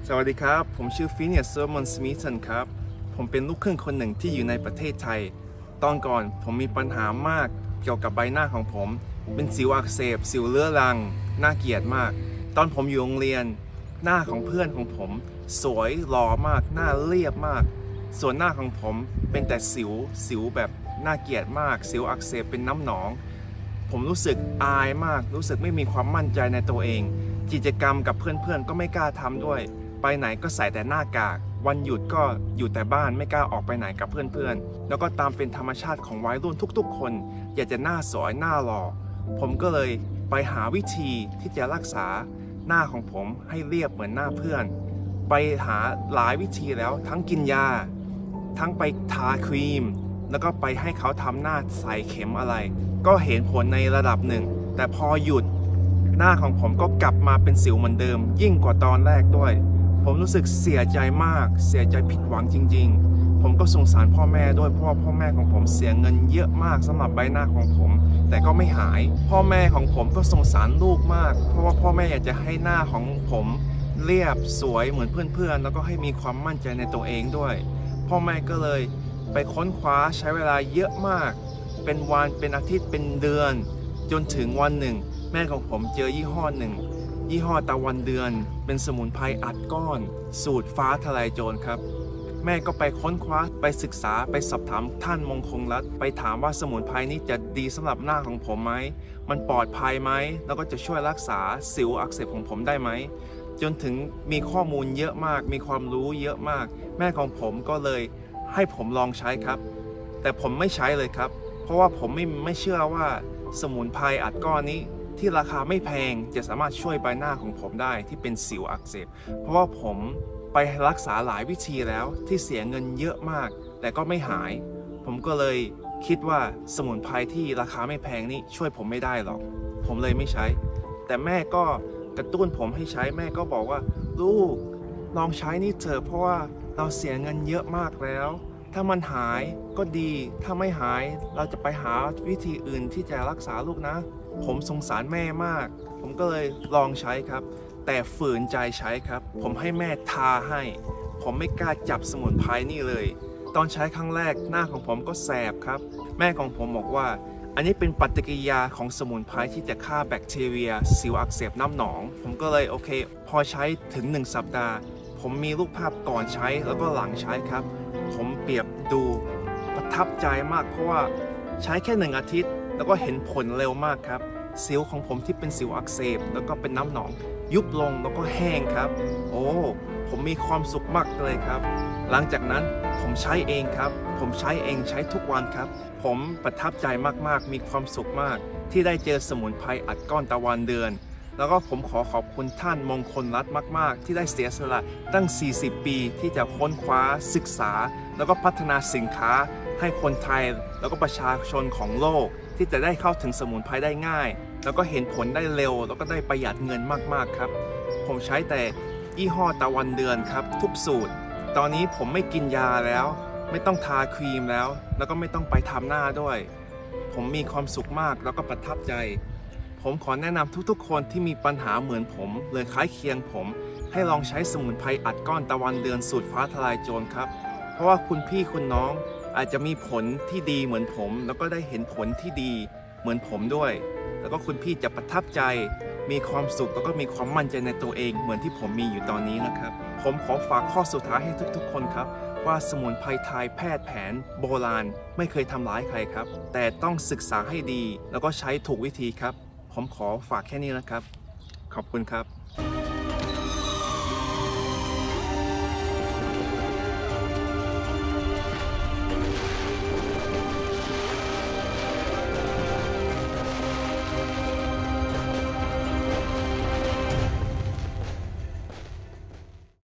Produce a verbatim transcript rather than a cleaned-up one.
สวัสดีครับผมชื่อฟินเนียส เซอร์มอน สมิธสันครับผมเป็นลูกครึ่งคนหนึ่งที่อยู่ในประเทศไทยตอนก่อนผมมีปัญหามากเกี่ยวกับใบหน้าของผมเป็นสิวอักเสบสิวเรื้อรังน่าเกลียดมากตอนผมอยู่โรงเรียนหน้าของเพื่อนของผมสวยหล่อมากหน้าเรียบมากส่วนหน้าของผมเป็นแต่สิวสิวแบบน่าเกลียดมากสิวอักเสบเป็นน้ำหนองผมรู้สึกอายมากรู้สึกไม่มีความมั่นใจในตัวเองกิจกรรมกับเพื่อนๆก็ไม่กล้าทำด้วยไปไหนก็ใส่แต่หน้ากากวันหยุดก็อยู่แต่บ้านไม่กล้าออกไปไหนกับเพื่อนๆแล้วก็ตามเป็นธรรมชาติของวัยรุ่นทุกๆคนอยากจะหน้าสวยหน้าหล่อผมก็เลยไปหาวิธีที่จะรักษาหน้าของผมให้เรียบเหมือนหน้าเพื่อนไปหาหลายวิธีแล้วทั้งกินยาทั้งไปทาครีมแล้วก็ไปให้เขาทำหน้าใส่เข็มอะไรก็เห็นผลในระดับหนึ่งแต่พอหยุดหน้าของผมก็กลับมาเป็นสิวเหมือนเดิมยิ่งกว่าตอนแรกด้วยผมรู้สึกเสียใจมากเสียใจผิดหวังจริงๆผมก็สงสารพ่อแม่ด้วยเพราะว่าพ่อแม่ของผมเสียเงินเยอะมากสำหรับใบหน้าของผมแต่ก็ไม่หายพ่อแม่ของผมก็สงสารลูกมากเพราะว่าพ่อแม่อยากจะให้หน้าของผมเรียบสวยเหมือนเพื่อนๆแล้วก็ให้มีความมั่นใจในตัวเองด้วยพ่อแม่ก็เลยไปค้นคว้าใช้เวลาเยอะมากเป็นวันเป็นอาทิตย์เป็นเดือนจนถึงวันหนึ่งแม่ของผมเจอยี่ห้อหนึ่งยี่ห้อตะวันเดือนเป็นสมุนไพรอัดก้อนสูตรฟ้าทลายโจรครับแม่ก็ไปค้นคว้าไปศึกษาไปสอบถามท่านมงคลรัตน์ไปถามว่าสมุนไพรนี้จะดีสำหรับหน้าของผมไหมมันปลอดภัยไหมแล้วก็จะช่วยรักษาสิวอักเสบของผมได้ไหมจนถึงมีข้อมูลเยอะมากมีความรู้เยอะมากแม่ของผมก็เลยให้ผมลองใช้ครับแต่ผมไม่ใช้เลยครับเพราะว่าผมไม่ไม่เชื่อว่าสมุนไพรอัดก้อนนี้ที่ราคาไม่แพงจะสามารถช่วยใบหน้าของผมได้ที่เป็นสิวอักเสบเพราะว่าผมไปรักษาหลายวิธีแล้วที่เสียเงินเยอะมากแต่ก็ไม่หายผมก็เลยคิดว่าสมุนไพรที่ราคาไม่แพงนี้ช่วยผมไม่ได้หรอกผมเลยไม่ใช้แต่แม่ก็กระตุ้นผมให้ใช้แม่ก็บอกว่าลูกลองใช้นี่เถอะเพราะว่าเราเสียเงินเยอะมากแล้วถ้ามันหายก็ดีถ้าไม่หายเราจะไปหาวิธีอื่นที่จะรักษาลูกนะผมสงสารแม่มากผมก็เลยลองใช้ครับแต่ฝืนใจใช้ครับผมให้แม่ทาให้ผมไม่กล้าจับสมุนไพรนี่เลยตอนใช้ครั้งแรกหน้าของผมก็แสบครับแม่ของผมบอกว่าอันนี้เป็นปฏิกิริยาของสมุนไพรที่จะฆ่าแบคทีเรียสิวอักเสบน้ำหนองผมก็เลยโอเคพอใช้ถึงหนึ่งสัปดาห์ผมมีรูปภาพก่อนใช้แล้วก็หลังใช้ครับผมเปรียบดูประทับใจมากเพราะว่าใช้แค่หนึ่งอาทิตย์แล้วก็เห็นผลเร็วมากครับสิวของผมที่เป็นสิวอักเสบแล้วก็เป็นน้ำหนองยุบลงแล้วก็แห้งครับโอ้ผมมีความสุขมากเลยครับหลังจากนั้นผมใช้เองครับผมใช้เองใช้ทุกวันครับผมประทับใจมากๆมีความสุขมากที่ได้เจอสมุนไพรอัดก้อนตะวันเดือนแล้วก็ผมขอขอบคุณท่านมงคลรัตน์มากๆที่ได้เสียสละตั้งสี่สิบปีที่จะค้นคว้าศึกษาแล้วก็พัฒนาสินค้าให้คนไทยแล้วก็ประชาชนของโลกที่จะได้เข้าถึงสมุนไพรได้ง่ายแล้วก็เห็นผลได้เร็วแล้วก็ได้ประหยัดเงินมากๆครับผมใช้แต่ยี่ห้อตะวันเดือนครับทุกสูตรตอนนี้ผมไม่กินยาแล้วไม่ต้องทาครีมแล้วแล้วก็ไม่ต้องไปทำหน้าด้วยผมมีความสุขมากแล้วก็ประทับใจผมขอแนะนำทุกๆคนที่มีปัญหาเหมือนผมเลยคล้ายเคียงผมให้ลองใช้สมุนไพรอัดก้อนตะวันเดือนสูตรฟ้าทลายโจรครับเพราะว่าคุณพี่คุณน้องอาจจะมีผลที่ดีเหมือนผมแล้วก็ได้เห็นผลที่ดีเหมือนผมด้วยแล้วก็คุณพี่จะประทับใจมีความสุขแล้วก็มีความมั่นใจในตัวเองเหมือนที่ผมมีอยู่ตอนนี้นะครับผมขอฝากข้อสุดท้ายให้ทุกๆคนครับว่าสมุนไพรไทยแพทย์แผนโบราณไม่เคยทำร้ายใครครับแต่ต้องศึกษาให้ดีแล้วก็ใช้ถูกวิธีครับผมขอฝากแค่นี้นะครับขอบคุณครับ